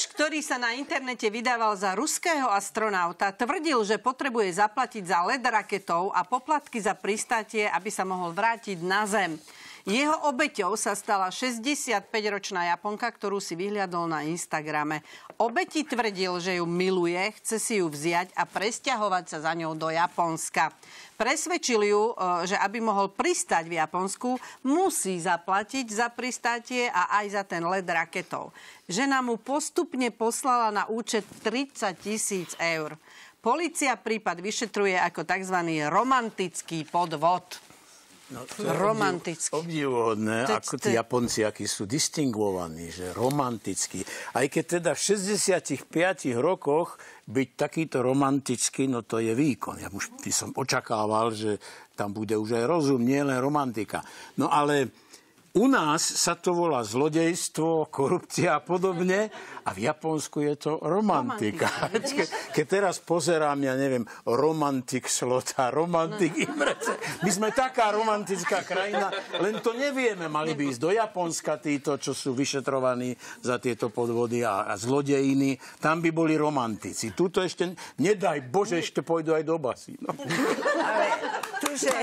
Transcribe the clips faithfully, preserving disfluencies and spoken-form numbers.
Muž, ktorý sa na internete vydával za ruského astronauta, tvrdil, že potrebuje zaplatiť za let raketov a poplatky za pristátie, aby sa mohol vrátiť na Zem. Jeho obeťou sa stala šesťdesiatpäťročná Japonka, ktorú si vyhliadol na Instagrame. Obeti tvrdil, že ju miluje, chce si ju vziať a presťahovať sa za ňou do Japonska. Presvedčil ju, že aby mohol pristať v Japonsku, musí zaplatiť za pristátie a aj za ten let raketov. Žena mu postupne poslala na účet tridsať tisíc eur. Polícia prípad vyšetruje ako tzv. Romantický podvod. No, to je romantický. Obdivuhodné, to, ako to... tí Japonci, akí sú distinguovaní, že romantickí. Aj keď teda v šesťdesiatich piatich rokoch byť takýto romantický, no to je výkon. Ja už by som očakával, že tam bude už aj rozum, nie len romantika. No ale u nás sa to volá zlodejstvo, korupcia a podobne a v Japonsku je to romantika. romantika. Ke, keď teraz pozerám, ja neviem, romantik Slota, romantik no. Imrece. My sme taká romantická krajina, len to nevieme. Mali by ísť do Japonska títo, čo sú vyšetrovaní za tieto podvody a, a zlodejiny. Tam by boli romantici. Tuto ešte, nedaj Bože, ešte pôjdu aj do basy. No. Ale tuže...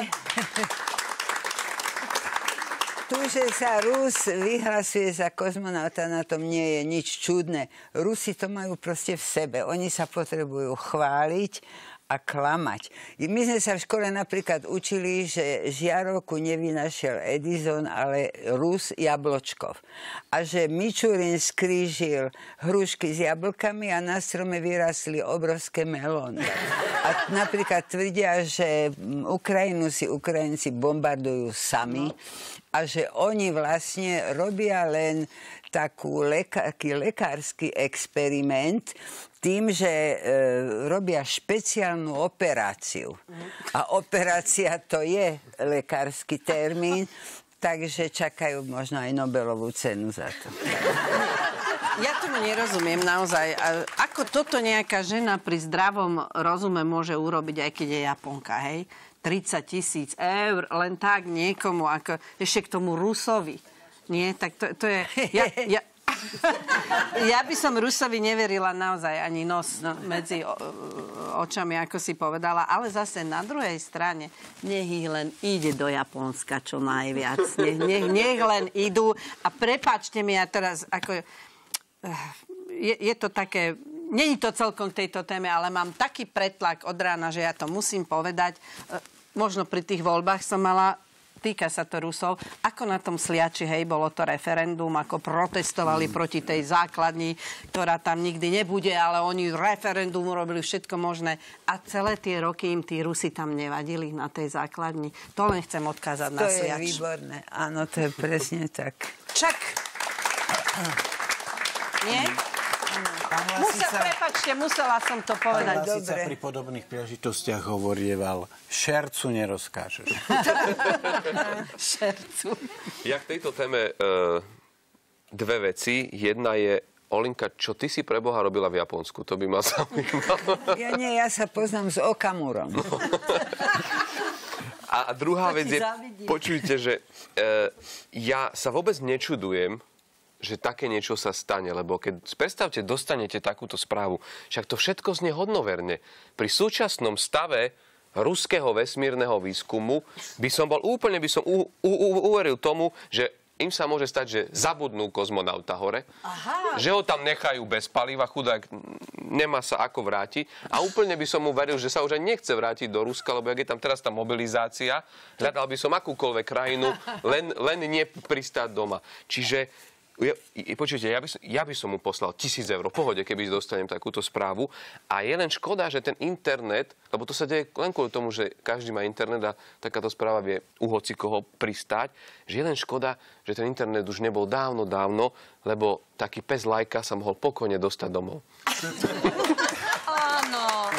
Tu, že sa Rus vyhlasuje za kozmonauta, na tom nie je nič čudné. Rusi to majú proste v sebe. Oni sa potrebujú chváliť a klamať. My sme sa v škole napríklad učili, že žiarovku nevynašiel Edison, ale Rus Jabločkov. A že Mičurin skrížil hrušky s jablkami a na strome vyrastli obrovské melóny. A napríklad tvrdia, že Ukrajinu si Ukrajinci bombardujú sami a že oni vlastne robia len takú leka- taký lekársky experiment tým, že e, robia špeciálnu operáciu. A operácia to je lekársky termín, takže čakajú možno aj Nobelovú cenu za to. Ja tomu nerozumiem naozaj. Ako toto nejaká žena pri zdravom rozume môže urobiť, aj keď je Japonka, hej? tridsať tisíc eur, len tak niekomu, ako ešte k tomu Rusovi. Nie, tak to, to je... Ja, ja, ja by som Rusovi neverila naozaj ani nos no, medzi o, očami, ako si povedala, ale zase na druhej strane nech ich len ide do Japonska čo najviac. Nech, nech, nech len idú a prepáčte mi, ja teraz ako... Je, je to také... Nie je to celkom k tejto téme, ale mám taký pretlak od rána, že ja to musím povedať. Možno pri tých voľbách som mala, týka sa to Rusov, ako na tom Sliači, hej, bolo to referendum, ako protestovali mm. proti tej základni, ktorá tam nikdy nebude, ale oni referendum urobili všetko možné. A celé tie roky im tí Rusi tam nevadili na tej základni. To len chcem odkázať to na Sliač. To je výborné. Áno, to je presne tak. Čak! Nie? Musel, prepáčte, musela som to povedať. Pán Lasica pri podobných príležitostiach hovorieval, šercu nerozkážeš. Šercu. Ja k tejto téme e, dve veci. Jedna je, Olinka, čo ty si pre Boha robila v Japonsku? To by ma zaujímalo. Ja nie, ja sa poznám s Okamurom. No. A, a druhá vec je, počujte, že e, ja sa vôbec nečudujem, že také niečo sa stane, lebo keď, predstavte, dostanete takúto správu, však to všetko znie hodnoverne. Pri súčasnom stave ruského vesmírneho výskumu by som bol úplne, by som u, u, u, uveril tomu, že im sa môže stať, že zabudnú kozmonauta hore, Aha. že ho tam nechajú bez paliva, chudák nemá sa ako vrátiť a úplne by som mu veril, že sa už aj nechce vrátiť do Ruska, lebo ak je tam teraz tá mobilizácia, hľadal by som akúkoľvek krajinu, len, len nie pristáť doma. Čiže Ja, počujte, ja by, som, ja by som mu poslal tisíc eur v pohode, keby dostanem takúto správu. A je len škoda, že ten internet, lebo to sa deje len kvôli tomu, že každý má internet a takáto správa vie u hocikoho pristáť, že je len škoda, že ten internet už nebol dávno, dávno, lebo taký pes lajka sa mohol pokojne dostať domov. Áno.